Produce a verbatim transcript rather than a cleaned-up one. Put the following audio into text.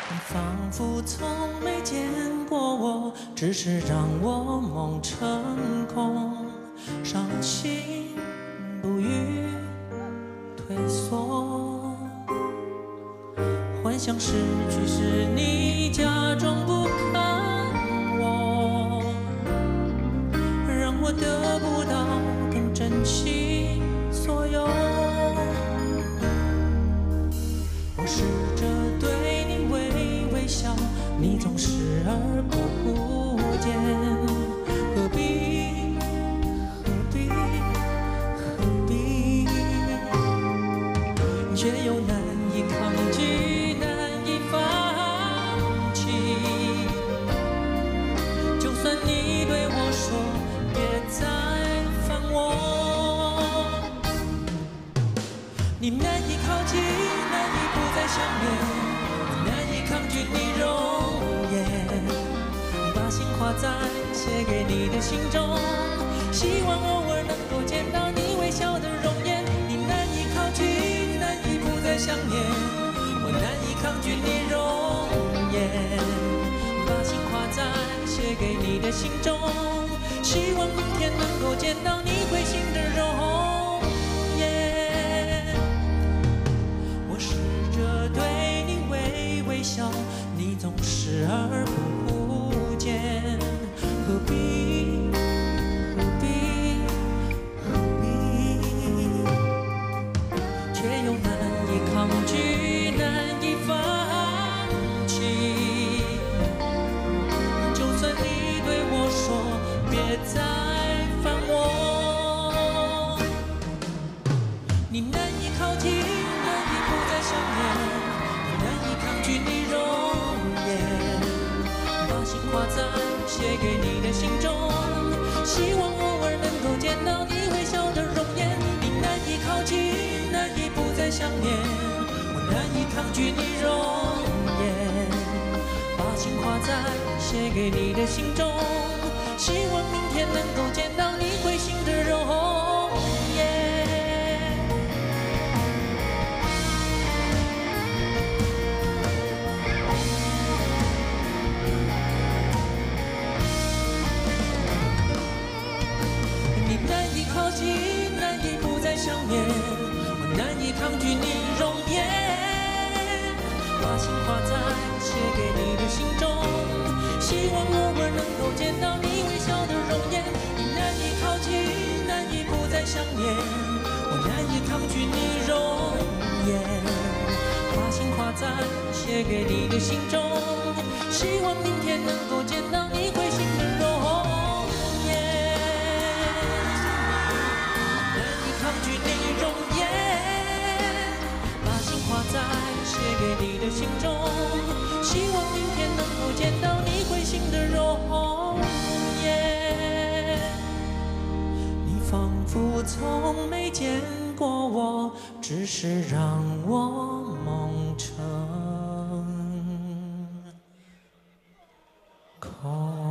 你仿佛从没见过我，只是让我梦成空，伤心不语退缩，幻想失去是你假装不看我，让我得不到更珍惜所有。我试着对你微微笑，你总视而不见，何必何必何必，却又难以抗拒，难以放弃。就算你对我说别再烦我，你难以靠近，难以不再想念，难以抗拒你容颜，把心画在写给你的信中，希望偶尔能够见到你微笑的容颜。你难以靠近，难以不再想念，我难以抗拒你容颜，把心画在写给你的信中，希望明天能够见到你会心的容颜。我试着对你微微笑，你总视而不见，何必何必何必，却又难以抗拒，难以放弃。就算你对我说别再烦我，你难以靠近，难以不再想念，难以抗拒你容颜，把心画在写给你的信中，希望偶尔能够见到你微笑的容颜。你难以靠近，难以不再想念，我难以抗拒你容颜，把心画在写给你的信中，希望明天能够见到你会心的容颜。你难以靠近，难以不再想念，我难以抗拒你容颜，把心画在写给你的信中，希望偶尔能够见到你微笑的容颜。你难以靠近，难以不再想念，我难以抗拒你容颜，把心画在写给你的信中，希望明天能够见到你会心的容颜。难以抗拒你容颜，把心画在写给你的信中，希望明天能够见到你会心的容颜。你仿佛从没见过我，只是让我梦成空。